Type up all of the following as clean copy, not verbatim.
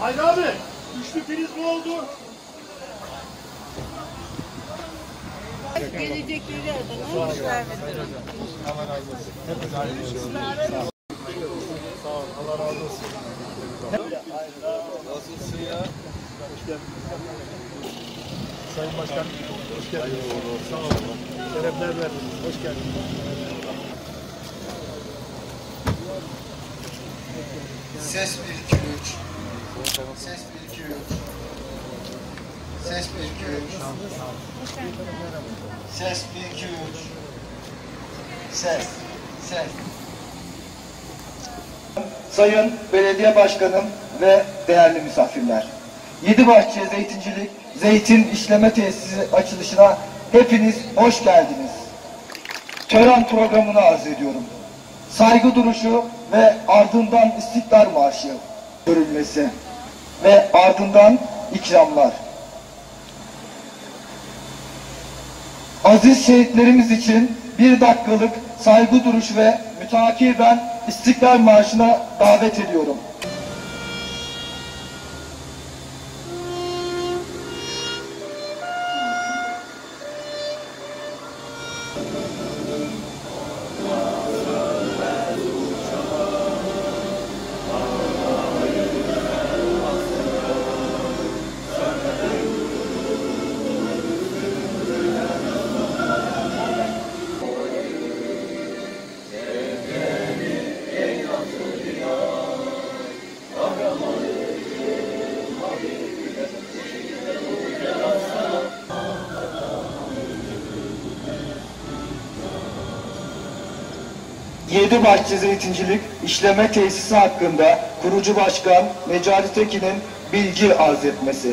Haydi abi, üçlü priz mi oldu? Gelecekleri adına işler verin. Allah razı olsun. Hepiniz hayırlı olsun. Sağ ol, Allah razı olsun. Nasılsın ya? Hoş geldin. Sayın Başkan, hoş geldiniz. Sağ olun. Şerefler verdiniz. Hoş geldiniz. Ses 1 2 3. Ses 1 2 3. Ses 1 2 3. Ses 1 2 3. Ses. Ses. Sayın Belediye Başkanım ve değerli misafirler. Yedibahçe Zeytincilik Zeytin İşleme Tesisi açılışına hepiniz hoş geldiniz. Tören programını arz ediyorum. Saygı duruşu ve ardından İstiklal Marşı görülmesi ve ardından ikramlar. Aziz şehitlerimiz için bir dakikalık saygı duruşu ve mütakiben İstiklal Marşı'na davet ediyorum. Yedibahçe Zeytincilik İşleme Tesisi hakkında kurucu başkan Necati Tekin'in bilgi arz etmesi.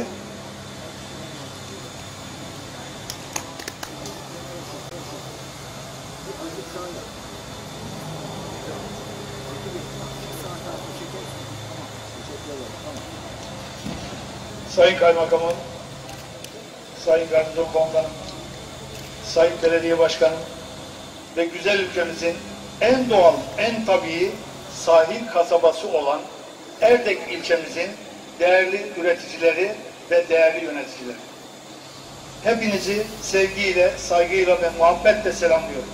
Sayın Kaymakamım, Sayın Garnizon Komutanım, Sayın Belediye Başkanım ve güzel ülkemizin en doğal, en tabii sahil kasabası olan Erdek ilçemizin değerli üreticileri ve değerli yöneticileri. Hepinizi sevgiyle, saygıyla ve muhabbetle selamlıyorum.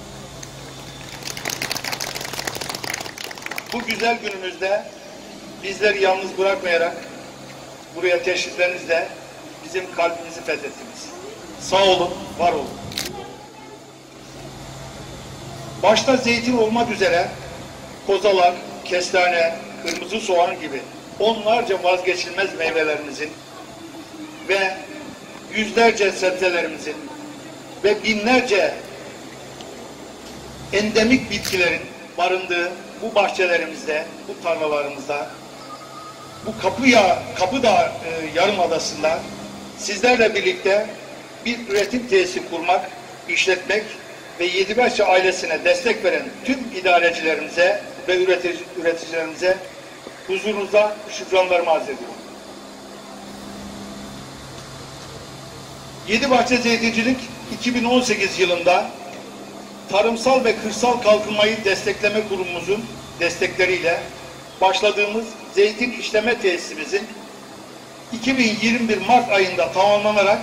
Bu güzel günümüzde bizleri yalnız bırakmayarak buraya teşriflerinizle bizim kalbimizi fethettiniz. Sağ olun, var olun. Başta zeytin olmak üzere kozalak, kestane, kırmızı soğan gibi onlarca vazgeçilmez meyvelerimizin ve yüzlerce sebzelerimizin ve binlerce endemik bitkilerin barındığı bu bahçelerimizde, bu tarlalarımızda, bu Kapıdağ Yarımadası'nda sizlerle birlikte bir üretim tesisi kurmak, işletmek ve Yedibahçe ailesine destek veren tüm idarecilerimize ve üreticilerimize huzurunuzda şükranlarımı arz ediyorum. Yedibahçe Zeytincilik 2018 yılında Tarımsal ve Kırsal Kalkınmayı Destekleme Kurumumuzun destekleriyle başladığımız zeytin işleme tesisimizin 2021 Mart ayında tamamlanarak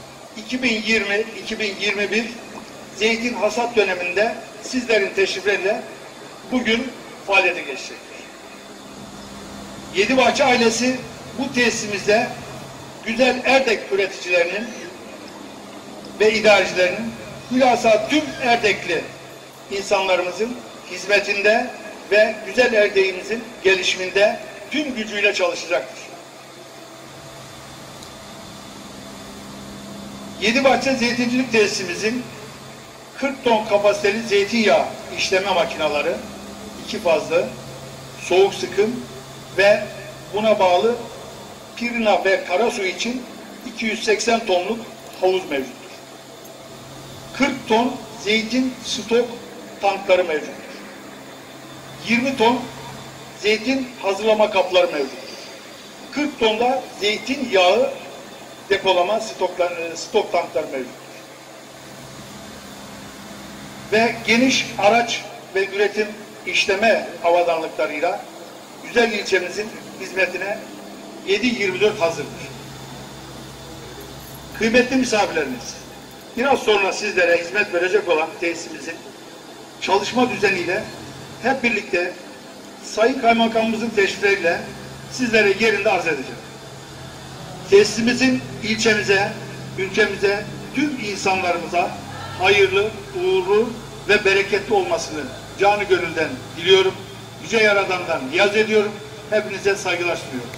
2020-2021 zeytin hasat döneminde sizlerin teşrifleriyle bugün faaliyete geçecektir. Yedibahçe ailesi bu tesisimizde güzel Erdek üreticilerinin ve idarecilerinin hülasa tüm Erdekli insanlarımızın hizmetinde ve güzel Erdek'imizin gelişiminde tüm gücüyle çalışacaktır. Yedibahçe Zeytincilik Tesisimizin 40 ton kapasiteli zeytinyağı işleme makineleri, 2 fazlı, soğuk sıkım ve buna bağlı pirina ve karasu için 280 tonluk havuz mevcuttur. 40 ton zeytin stok tankları mevcuttur. 20 ton zeytin hazırlama kapları mevcuttur. 40 tonda zeytin yağı depolama stok tankları mevcuttur. Ve geniş araç ve üretim işleme avadanlıklarıyla güzel ilçemizin hizmetine 7/24 hazırdır. Kıymetli misafirlerimiz, biraz sonra sizlere hizmet verecek olan tesisimizin çalışma düzeniyle hep birlikte Sayın Kaymakamımızın teşrifleriyle sizlere yerinde arz edeceğim. Tesisimizin ilçemize, ülkemize, tüm insanlarımıza hayırlı, uğurlu ve bereketli olmasını canı gönülden diliyorum. Yüce Yaradan'dan niyaz ediyorum. Hepinize saygılar sunuyorum.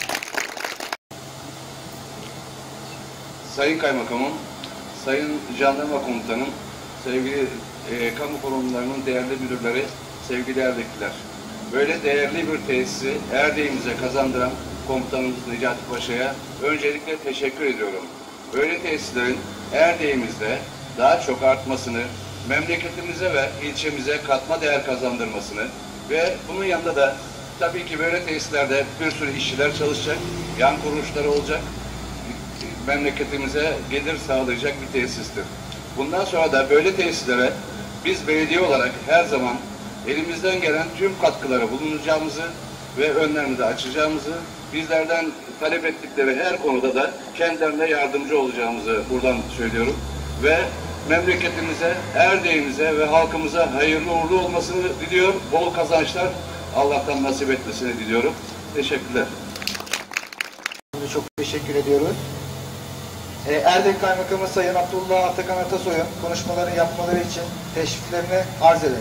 Sayın Kaymakamım, Sayın Jandarma Komutanım, sevgili kamu kurumlarının değerli müdürleri, sevgili Erdekliler. Böyle değerli bir tesisi Erdek'imize kazandıran komutanımız Necati Paşa'ya öncelikle teşekkür ediyorum. Böyle tesislerin Erdek'imizde daha çok artmasını, memleketimize ve ilçemize katma değer kazandırmasını ve bunun yanında da tabii ki böyle tesislerde bir sürü işçiler çalışacak, yan kuruluşları olacak, memleketimize gelir sağlayacak bir tesistir. Bundan sonra da böyle tesislere biz belediye olarak her zaman elimizden gelen tüm katkıları bulunacağımızı ve önlerini de açacağımızı, bizlerden talep ettikleri her konuda da kendilerine yardımcı olacağımızı buradan söylüyorum. Ve memleketimize, Erdek'imize ve halkımıza hayırlı uğurlu olmasını diliyor. Bol kazançlar Allah'tan nasip etmesini diliyorum. Teşekkürler. Çok teşekkür ediyoruz. Erdek Kaymakamı Sayın Abdullah Atakan Atasoy'un konuşmalarını yapmaları için teşriflerini arz edelim.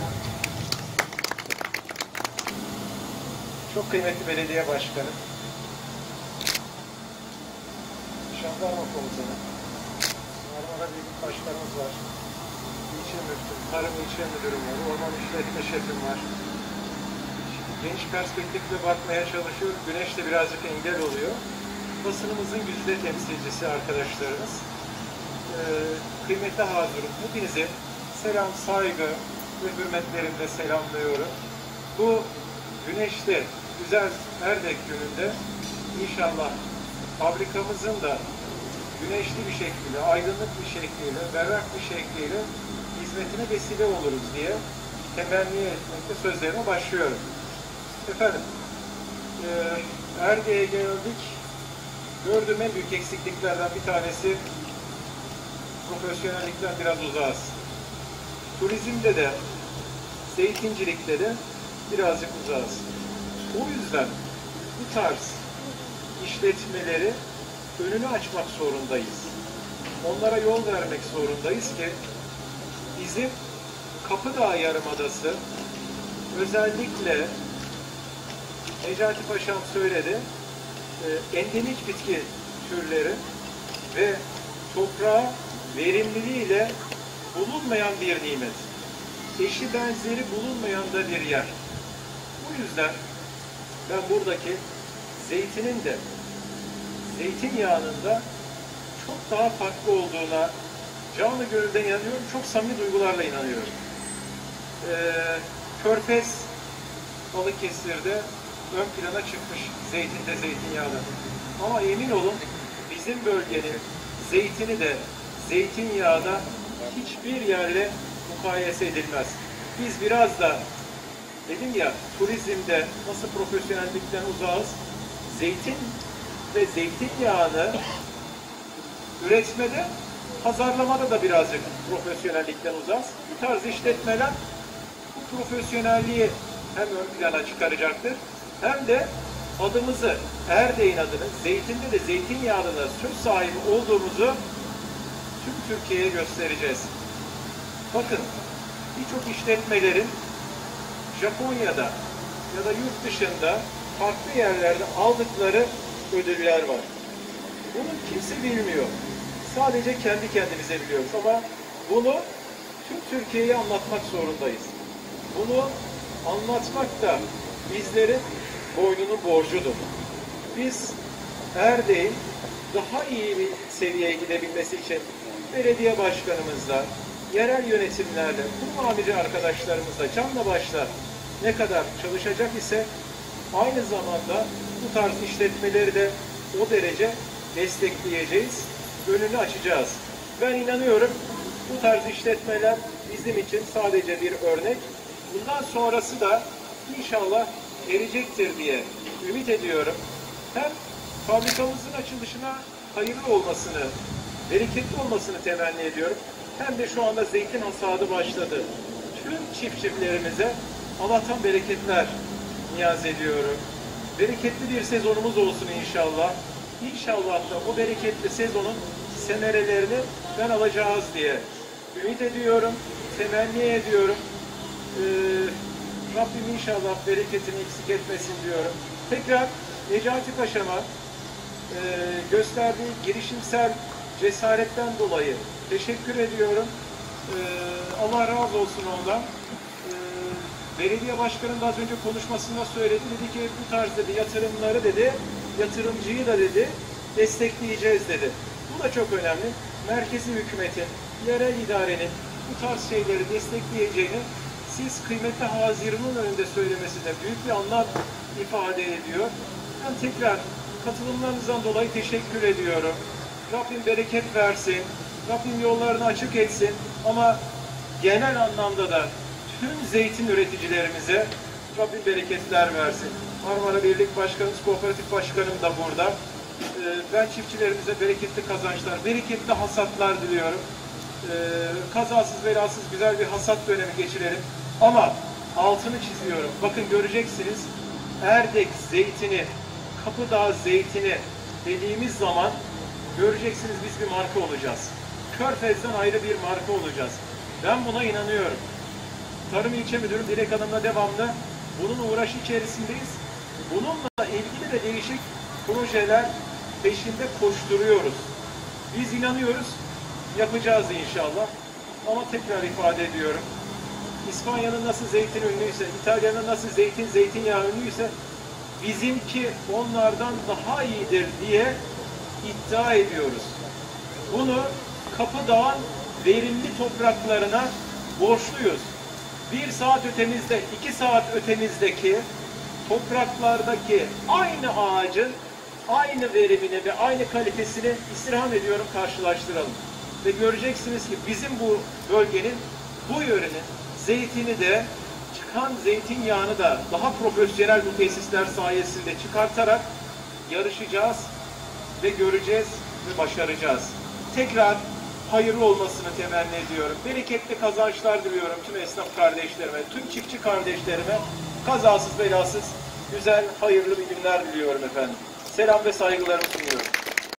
Çok kıymetli belediye başkanı, jandarma komutanı, Marmara Birlik başkanımız var, ilçe müdürü, tarım ilçe müdürüm var, orman işletme şefim var. Geniş perspektifle bakmaya çalışıyorum. Güneş de birazcık engel oluyor. Basınımızın güzide temsilcisi arkadaşlarımız, kıymetli hazurum, hepinize selam, saygı ve hürmetlerimle selamlıyorum. Bu güneşte, güzel Erdek gününde inşallah fabrikamızın da güneşli bir şekilde, aydınlık bir şekilde, berrak bir şekilde hizmetine vesile oluruz diye temenni etmekte sözlerime başlıyorum. Efendim, Erdek'e geldik. Gördüğüm en büyük eksikliklerden bir tanesi profesyonellikten biraz uzağız. Turizmde de, zeytincilikte de birazcık uzağız. O yüzden bu tarz işletmeleri önünü açmak zorundayız. Onlara yol vermek zorundayız ki bizim Kapıdağ Yarımadası özellikle Necati Paşam söyledi, endemik bitki türleri ve toprağa verimliliğiyle bulunmayan bir nimet. Eşi benzeri bulunmayan da bir yer. Bu yüzden ben buradaki zeytinin de zeytinyağının da çok daha farklı olduğuna canı gönülden inanıyorum. Çok samimi duygularla inanıyorum. Körfez Balıkesir'de ön plana çıkmış zeytinde, zeytinyağda. Ama emin olun bizim bölgenin zeytini de zeytinyağda hiçbir yerle mukayese edilmez. Biz biraz da dedim ya turizmde nasıl profesyonellikten uzağız, zeytin ve zeytinyağını üretmede, pazarlamada da birazcık profesyonellikten uzağız. Bu tarz işletmeler bu profesyonelliği hem ön plana çıkaracaktır hem de adımızı, Erdek'in adını, zeytinde de zeytinyağında da söz sahibi olduğumuzu tüm Türkiye'ye göstereceğiz. Bakın, birçok işletmelerin Japonya'da ya da yurt dışında farklı yerlerde aldıkları ödüller var. Bunu kimse bilmiyor. Sadece kendi kendimize biliyoruz ama bunu tüm Türkiye'ye anlatmak zorundayız. Bunu anlatmak da bizlerin boynunun borcudur. Biz Erdek'in daha iyi bir seviyeye gidebilmesi için belediye başkanımızla, yerel yönetimlerle, kurum amiri arkadaşlarımızla canla başla ne kadar çalışacak ise aynı zamanda bu tarz işletmeleri de o derece destekleyeceğiz, önünü açacağız. Ben inanıyorum bu tarz işletmeler bizim için sadece bir örnek. Bundan sonrası da inşallah erecektir diye ümit ediyorum. Hem fabrikamızın açılışına hayırlı olmasını, bereketli olmasını temenni ediyorum. Hem de şu anda zeytin hasadı başladı. Tüm çiftçilerimize Allah'tan bereketler niyaz ediyorum. Bereketli bir sezonumuz olsun inşallah. İnşallah da o bereketli sezonun semerelerini ben alacağız diye ümit ediyorum, temenni ediyorum. Rabbim inşallah bereketini eksik etmesin diyorum. Tekrar Necati Paşa'ma gösterdiği girişimsel cesaretten dolayı teşekkür ediyorum. Allah razı olsun ondan. Belediye başkanım da az önce konuşmasında söyledi. Dedi ki bu tarz dedi yatırımları dedi, yatırımcıyı da dedi destekleyeceğiz dedi. Bu da çok önemli. Merkezi hükümetin, yerel idarenin bu tarz şeyleri destekleyeceğini siz kıymetli hazirinin önünde söylemesi de büyük bir anlam ifade ediyor. Ben tekrar katılımlarınızdan dolayı teşekkür ediyorum. Rabbim bereket versin. Rabbim yollarını açık etsin. Ama genel anlamda da tüm zeytin üreticilerimize Rabbim bereketler versin. Marmara Birlik Başkanımız, Kooperatif Başkanım da burada. Ben çiftçilerimize bereketli kazançlar, bereketli hasatlar diliyorum. Kazasız belasız güzel bir hasat dönemi geçirelim. Ama altını çiziyorum. Bakın göreceksiniz Erdek zeytini, Kapıdağ zeytini dediğimiz zaman göreceksiniz biz bir marka olacağız. Körfez'den ayrı bir marka olacağız. Ben buna inanıyorum. Tarım İlçe Müdürüm Dilek Hanım'la devamlı bunun uğraşı içerisindeyiz. Bununla ilgili de değişik projeler peşinde koşturuyoruz. Biz inanıyoruz, yapacağız inşallah. Ama tekrar ifade ediyorum. İspanya'nın nasıl zeytin ünlüyse, İtalya'nın nasıl zeytinyağı ünlüyse bizimki onlardan daha iyidir diye iddia ediyoruz. Bunu Kapıdağ'ın verimli topraklarına borçluyuz. 1 saat ötemizde, 2 saat ötemizdeki topraklardaki aynı ağacın aynı verimini ve aynı kalitesini istirham ediyorum karşılaştıralım. Ve göreceksiniz ki bizim bu bölgenin, bu yörenin zeytini de çıkan zeytinyağını da daha profesyonel bu tesisler sayesinde çıkartarak yarışacağız ve göreceğiz ve başaracağız. Tekrar hayırlı olmasını temenni ediyorum. Bereketli kazançlar diliyorum tüm esnaf kardeşlerime, tüm çiftçi kardeşlerime. Kazasız belasız, güzel, hayırlı bir günler diliyorum efendim. Selam ve saygılarımı sunuyorum.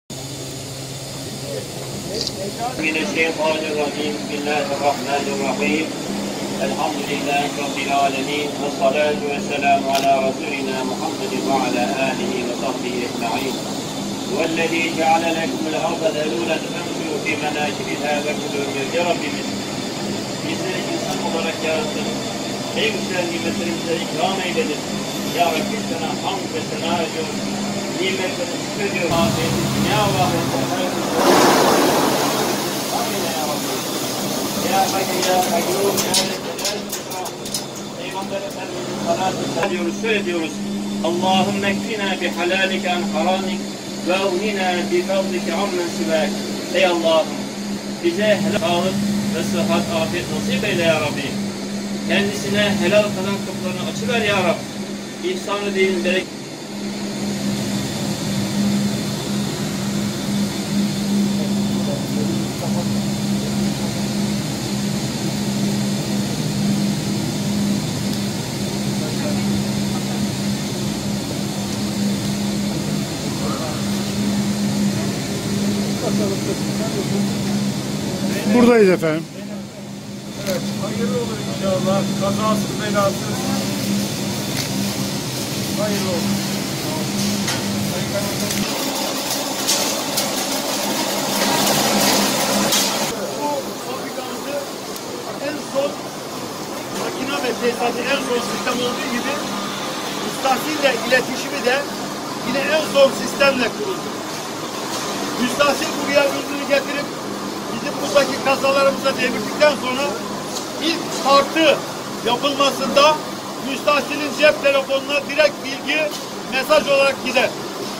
Mineşşeytanirracim. Bismillahirrahmanirrahim. Elhamdülillahi Rabbil alemin. Ve salatu ve selamu ala Resulina Muhammedin ve ala alihi ve sahbihi ecma'in. Vellezî ceale lekumul arda zelûlen femşû fî menâkibihâ ve kulû min Rabbimiz. Bizleri insan olarak yarattın. En güzel nimetlerimize ikram eyledin. Ya Rabbi sana hamd ve sena ediyoruz. Nimetlerini şükrediyoruz. Ya Rabbi amin ya Rabbi. Ya Hayy ya Kayyum ya Celal İkram. Peygamber Efendimiz'in salatı ediyoruz. Şöyle diyoruz. Allahümme ekfina bi halalike an haramik ve uhnina bi fadlike ammen sivak. Ey Allah'ım bize helal sağlık ve sıhhat, afiyet nasip eyle ya Rabbi. Kendisine helal kazanç kapılarını açıver ya Rabbi. İhsan-ı din bereket. Buradayız efendim. Evet, hayırlı olur inşallah. Kazasız belasız. Hayırlı olur. Bu fabrikamızı en son makine ve tesisatı en son sistem olduğu gibi müstahsille iletişimi de yine en son sistemle kuruldu. Müstahsil buraya ürünü getirip bizim buradaki kasalarımıza devirdikten sonra ilk kartı yapılmasında müstahsilin cep telefonuna direkt bilgi mesaj olarak gider.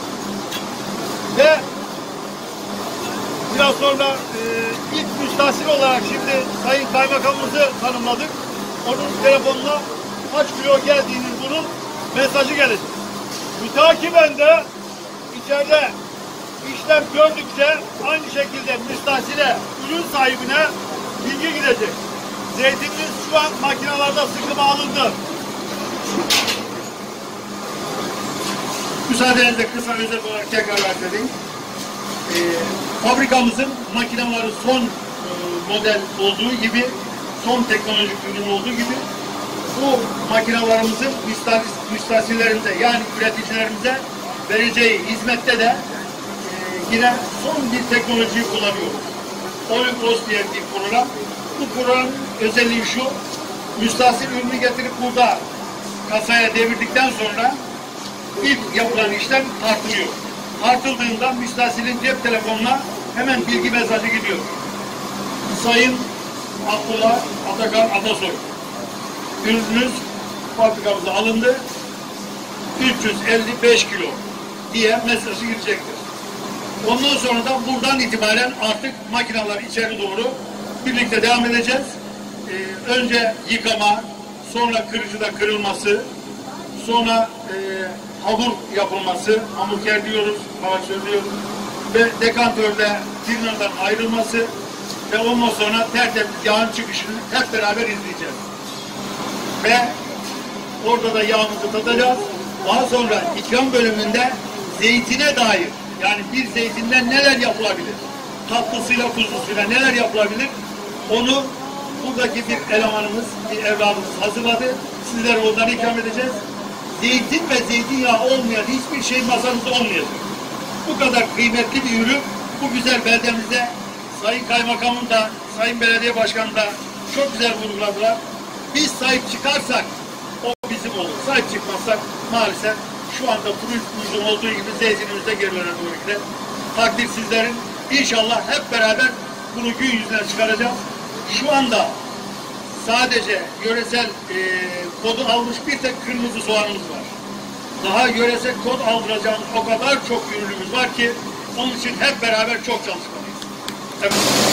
Ve biraz sonra ilk müstahsil olarak şimdi Sayın Kaymakamımızı tanımladık. Onun telefonuna kaç kilo geldiğinin bunun mesajı gelecek. Mütakiben de içeride işlem gördükçe aynı şekilde müstahsile, ürün sahibine bilgi gidecek. Zeytinimiz şu an makinelerde sıkıma alındı. Müsaadenizle kısa özet olarak tekrar arz edeyim. Fabrikamızın makineleri son model olduğu gibi, son teknolojik ürün olduğu gibi bu makinelerimizin müstahsillerimize yani üreticilerimize vereceği hizmette de yine son bir teknolojiyi kullanıyoruz. Olympus diye bir program. Bu programın özelliği şu, müstahsil ürünü getirip burada kasaya devirdikten sonra ilk yapılan işlem tartılıyor. Tartıldığında müstahsilin cep telefonuna hemen bilgi mesajı gidiyor. Sayın Abdullah Atakan Atasoy, ürününüz fabrikamıza alındı, 355 kilo diye mesajı girecektir. Ondan sonra da buradan itibaren artık makineler içeri doğru birlikte devam edeceğiz. Önce yıkama, sonra kırıcıda kırılması, sonra hamur yapılması, hamurker diyoruz, havaçör diyoruz ve dekantörde tirnadan ayrılması ve ondan sonra tertemiz yağın çıkışını hep beraber izleyeceğiz. Ve orada da yağımızı tadacağız. Daha sonra ikram bölümünde zeytine dair, yani bir zeytinden neler yapılabilir? Tatlısıyla, tuzlusuyla neler yapılabilir? Onu buradaki bir elemanımız, bir evladımız hazırladı. Sizlere ondan ikram edeceğiz. Zeytin ve zeytinyağı olmayan hiçbir şey masanızda olmayacak. Bu kadar kıymetli bir ürün bu güzel beldemizde Sayın Kaymakamım da, Sayın Belediye Başkanı da çok güzel vurguladılar. Biz sahip çıkarsak o bizim olur. Sahip çıkmazsak maalesef şu anda turizmimizin olduğu gibi zeytinimizde gerilere doğru gider. Takdir sizlerin. İnşallah hep beraber bunu gün yüzüne çıkaracağız. Şu anda sadece yöresel kodu almış bir tek kırmızı soğanımız var. Daha yöresel kod aldıracağımız o kadar çok ürünümüz var ki onun için hep beraber çok çalışmalıyız. Evet.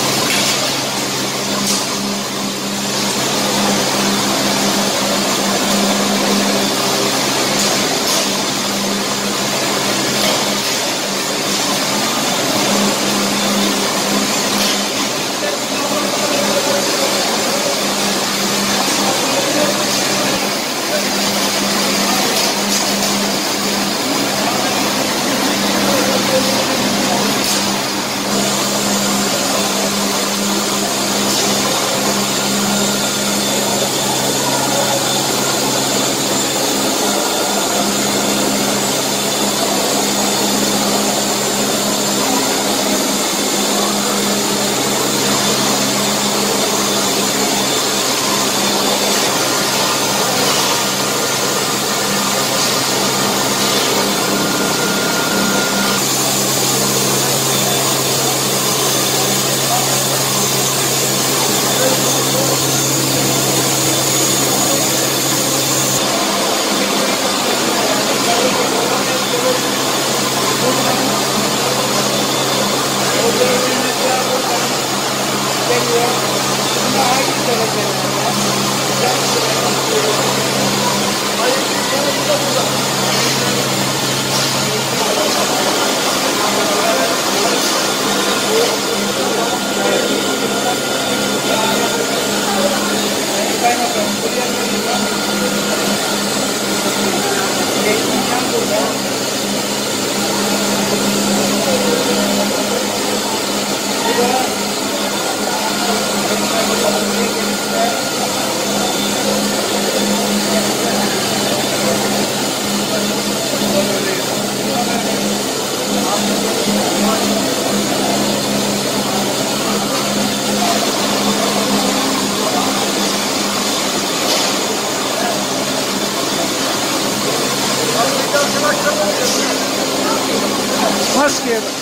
Maskeye bak.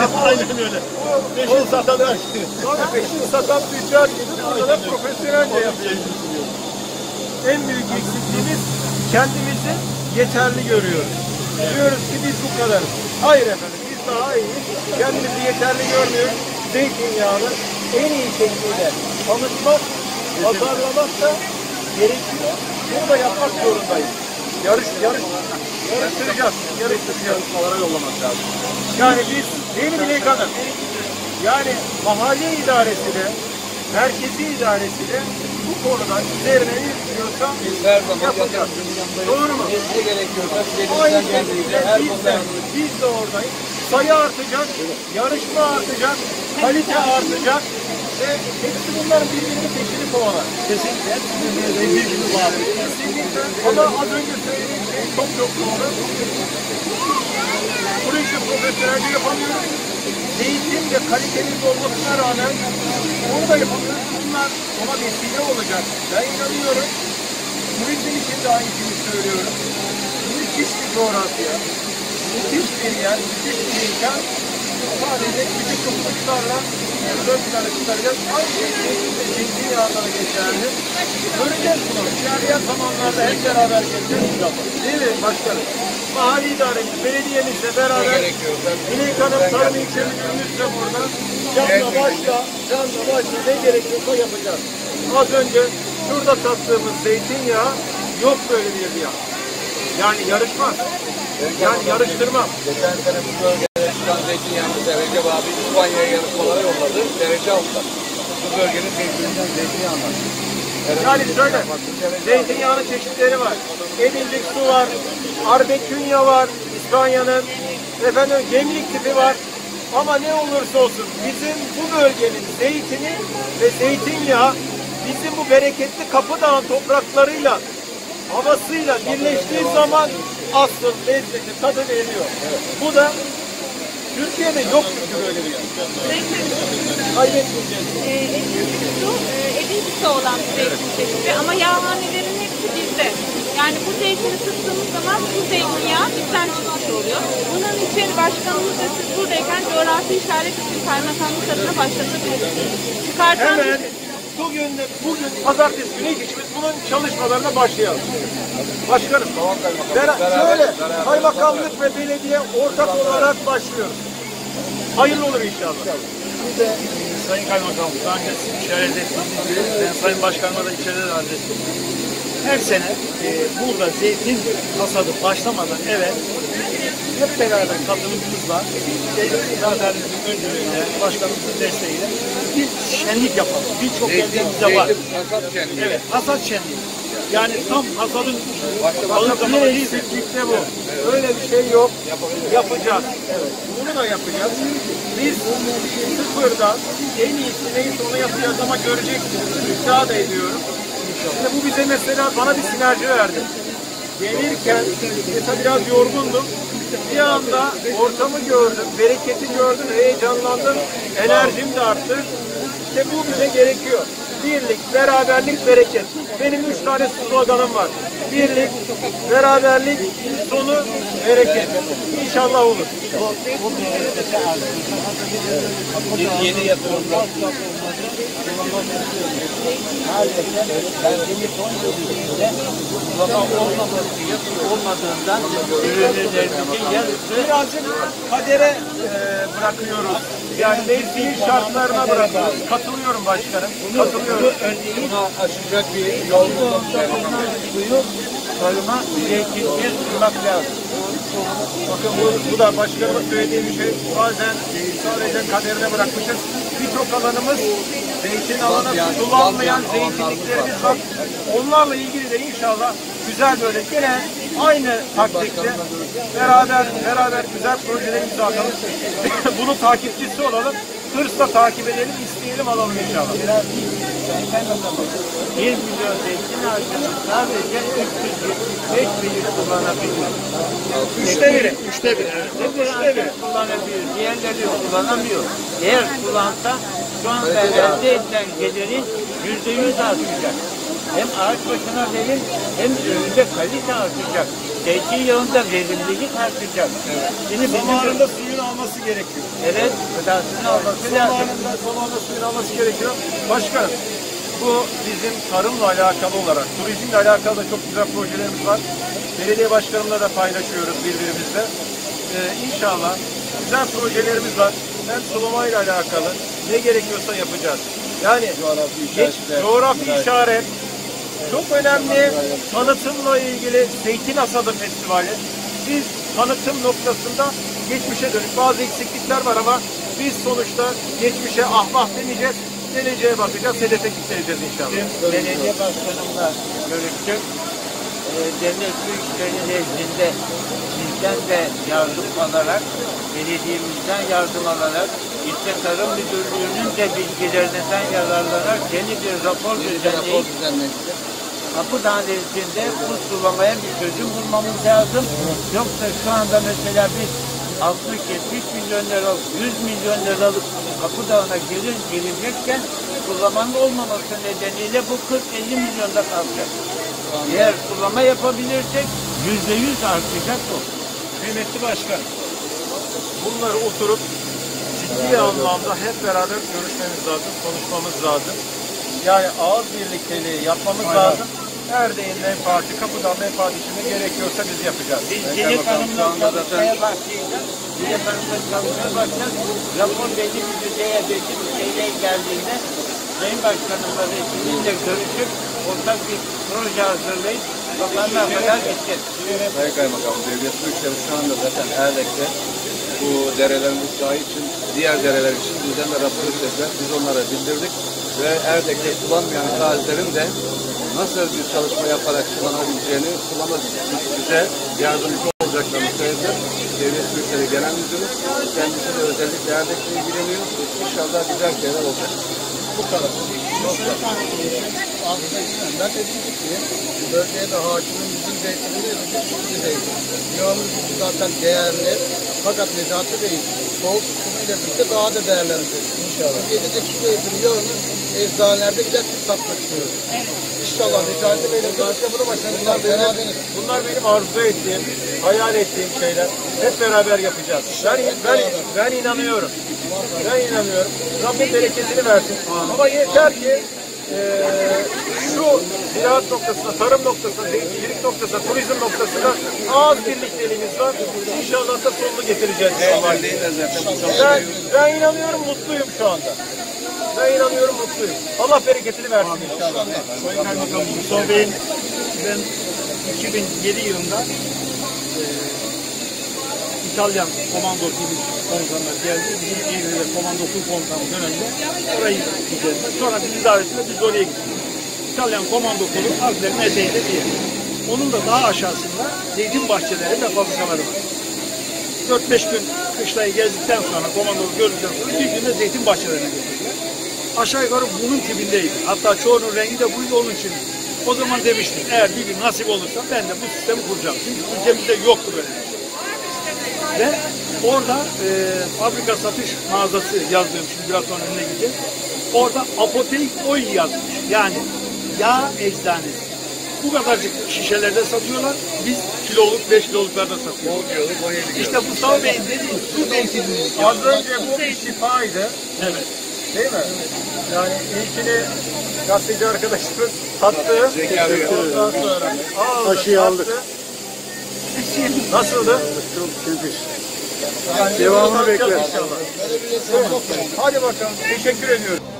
Aynen öyle. Peşin satan peşin satan tüccar gibi burada da profesyonelce yapıyoruz. En büyük eksikliğimiz kendimizi yeterli görüyoruz. Diyoruz ki biz bu kadarız. Hayır efendim, biz daha iyiyiz. Kendimizi yeterli görmüyoruz. Zeytinyağını en iyi şekilde tanıtmak, pazarlamak da gerekiyor. Bunu da yapmak zorundayız. Yarıştıracağız. Yarışmalara yollamak lazım. Yani biz, yeni bir kadar. Yani mahalle idaresi de, merkezi idaresi de bu konuda üzerine ne istiyorsa Her zaman yapacağız. Doğru mu? Ne gerekiyorsa Aynı şekilde biz de oradayız. Sayı artacak, yarışma artacak, kalite artacak ve hepsi bunların birbirinin peşini kovalar. Kesinlikle. Kesinlikle. Ama az önce söylediğim şey çok doğru. Bu işi profesyonelce yapamıyoruz. Zeytin de kaliteli olmasına rağmen onu da yapamıyoruz. Bunlar ona vesile olacak. Ben inanıyorum. Turizm için de aynı şeyi söylüyorum. Müthiş bir coğrafya, müthiş bir yer, müthiş bir imkan. Sadece küçük kuruluşlarla ön plana çıkaracağız. Aynı şey zeytinyağına geçerli. Göreceğiz bunu. İlerleyen zamanlarda hep beraber geleceğiz inşallah. Değil mi başkanım? Mahalle idaremiz, belediyemizle beraber Minik Hanım Tarım İlçe Müdürümüzle burada canla başla ne gerekiyorsa yapacağız. Az önce şurada sattığımız zeytinyağı yok böyle bir yağ. Yani yarışmaz. Yani yarıştırmam. Geçen sene bu bölgede çıkan zeytinyağımızı Recep abi İspanya'ya yarışmalara yolladı. Derece aldılar. Bu bölgenin zeytininden zeytinyağı var. Yani şöyle, zeytinyağının çeşitleri var. Edincik su var, arbekünya var, İspanya'nın, efendim gemlik tipi var. Ama ne olursa olsun bizim bu bölgenin zeytini ve zeytinyağı bizim bu bereketli Kapıdağ topraklarıyla, havasıyla birleştiği zaman asıl lezzeti, tadı veriyor. Evet. Bu da Türkiye'de yok çünkü böyle bir yer. Kaybetmeyeceğiz. Edincisi olan bir zeytin çeşidi ama yağhanelerin hepsi bizde. Yani bu zeytini sıktığımız zaman bu zeytinyağı bizden çıkmış oluyor. Bunun için başkanımız da siz buradayken coğrafi işaret için kaymakamlık adına başlatabilirsiniz. Hemen bugün pazartesi günü ikimiz bunun çalışmalarına başlayalım. Başkanım, şöyle kaymakamlık ve belediye ortak olarak başlıyoruz. Hayırlı olur inşallah. Biz de Sayın Kaymakam, daha önce işaret ettiğiniz gibi ben Sayın Başkanıma da içeride de arz ettim. Her sene burada zeytin hasadı başlamadan evvel hep beraber katılımımızla zatenimizin öncülüğüyle, başkanımızın desteğiyle bir şenlik yapalım. Birçok yerlerimizde var. Evet, hasat şenliği. Yani tam hasadın Bir eksiklikte bu. Öyle bir şey yok. Yapacağız. Evet. Bunu da yapacağız. Biz sıfırdan en iyisi neyse onu yapacağız ama göreceksiniz. İddia da ediyorum. İşte bu bize mesela bana bir sinerji verdi. Gelirken mesela biraz yorgundum. Bir anda ortamı gördüm, bereketi gördüm, heyecanlandım, enerjim de arttı. İşte bu bize gerekiyor. Birlik, beraberlik, bereket. Benim 3 tane sloganım var. Birlik, beraberlik, sonu bereket. İnşallah olur. Yeni yatırımlar. olmadığından ürünlerimizin yarısı Birazcık kadere bırakıyoruz. Yani mevsim şartlarına bırakıyoruz. Katılıyorum başkanım. Katılıyorum. Buna aşacak bir yol bulmak suyu tarıma zeytinli sunmak lazım. Bakın bu da başkanımın söylediği bir şey. Bazen sadece kaderine bırakmışız. Birçok alanımız zeytin alanı kullanmayan zeytinliklerimiz var. Onlarla ilgili de inşallah güzel böyle gene aynı taktikle beraber güzel projeler imza atalım. Bunun takipçisi olalım. Hırsla takip edelim, isteyelim, alalım inşallah. 1 milyon zeytin ağacını sadece 375 bini kullanabiliyor. Üçte biri. Kullanabiliyor. Diğerleri kullanamıyor. Eğer kullansa şu anda elde edilen gelirin %100 artacak. Hem ağaç başına verim hem üründe kalite artacak. zeytin yağında verimlilik artacak. Şimdi Zamanında suyun alması gerekiyor. evet, gıdasını alması lazım. Zamanında suyun alması gerekiyor. Başka, bu bizim tarımla alakalı olarak, turizmle alakalı da çok güzel projelerimiz var. Belediye başkanımla da paylaşıyoruz birbirimizle. İnşallah güzel projelerimiz var. Hem sulamayla alakalı ne gerekiyorsa yapacağız. Yani coğrafi işaret çok önemli. Tanıtımla ilgili Zeytin Hasadı Festivali. Biz tanıtım noktasında geçmişe dönük bazı eksiklikler var ama biz sonuçta geçmişe ahvah demeyeceğiz. Geleceğe bakacağız, hedefe gideceğiz inşallah. Belediye başkanımla görüştük. Devlet Büyükşehir nezdinde bizden de yardım alarak, belediyemizden yardım alarak, İlçe Tarım Müdürlüğü'nün de bilgilerinden yararlanarak yeni bir rapor düzenleyip Kapıdağ nezdinde bu sulamaya bir çözüm bulmamız lazım. Yoksa şu anda mesela biz 60-70 milyon liralık, 100 milyon liralık Kapıdağ'ına gelecekken sulamanın olmaması nedeniyle bu 40-50 milyonda kalacak. Eğer sulama yapabilirsek %100 artacak bu. Kıymetli Başkan, bunları oturup ciddi anlamda hep beraber görüşmemiz lazım, konuşmamız lazım. Yani ağız birlikteliği yapmamız lazım. Erdeğin menfaati, Kapıdağ menfaati için ne gerekiyorsa biz yapacağız. Biz Dilek Hanım'la çalışmaya başlayacağız. Dilek Hanım'la çalışmaya başlayacağız. Rapor belli bir düzeye, belli bir seviyeye geldiğinde Sayın Başkanımla ve sizinle görüşüp ortak bir proje hazırlayıp bakanlığa kadar gideceğiz. Sayın Kaymakam, Devlet Büyükşehir şu anda zaten Erdek'te bu derelerimiz sahi için, diğer dereler için bizden de rapor istediler. Biz onlara bildirdik ve Erdek'te sulanmayan arazilerin de nasıl bir çalışma yaparak sullanabileceğini, sulama bize yardımcı olacaklarını söylediler. Devlet Büyükşehir Genel Müdürü kendisi de özellikle Erdek'le ilgileniyor. İnşallah güzel şeyler olacak. Bu kadar. Ben dedim ki bölgeye de hakimin bizim zeytinimiz bir zeytin. Yağımız zaten değerli. Fakat Necati Bey soğuk tutuşuyla birlikte daha da değerlenecek inşallah. Gelecek şu zeytin yağını eczanelerde gidersin satmak istiyoruz. İnşallah Necati Bey'le görüşe bunu başlayalım. Bunlar benim arzu ettiğim, hayal ettiğim şeyler. Hep beraber yapacağız. Ben inanıyorum. Ben inanıyorum. Rabbim bereketini versin. Ama yeter ki şu ziraat noktasında, tarım noktasında, zeytincilik noktasında, turizm noktasında ağız birlikteliğimiz var. İnşallah da sonunu getireceğiz. Ben inanıyorum, mutluyum şu anda. Ben inanıyorum, mutluyum. Allah bereketini versin inşallah. Sayın Kaymakam Mustafa Bey'in ben 2007 yılında İtalyan komando gibi komutanlar geldi. Bizim İzmir'de komandosuz komutanı döneminde orayı gideceğiz. Sonra bizi davet ettiler, biz oraya gittik. İtalyan komando kolu Alplerin eteğinde bir yer. Onun da daha aşağısında zeytin bahçeleri ve fabrikaları var. 4-5 gün kışlayı gezdikten sonra, komandoyu gördükten sonra bir günde zeytin bahçelerine götürdüler. Aşağı yukarı bunun tipindeydi. Hatta çoğunun rengi de buydu, onun için. O zaman demiştim, eğer bir gün nasip olursa ben de bu sistemi kuracağım. Çünkü ülkemizde yoktu böyle bir şey. Ve orada fabrika satış mağazası yazdığım, şimdi biraz sonra önüne gideceğiz. Orada apoteik oil yazmış. Yani yağ eczanesi. Bu kadarcık şişelerde satıyorlar. Biz kiloluk, 5 kiloluklarda satıyoruz. İşte Mustafa Bey'in dediği su zeytinliği. Az önce bu bir şifaydı. Evet. Değil mi? Yani ilkini gazeteci arkadaşımız tattı. Ondan sonra Aşıyı aldık. Nasıldı? Çok nefis. Yani devamını bekler inşallah. Hadi bakalım. Teşekkür ediyorum.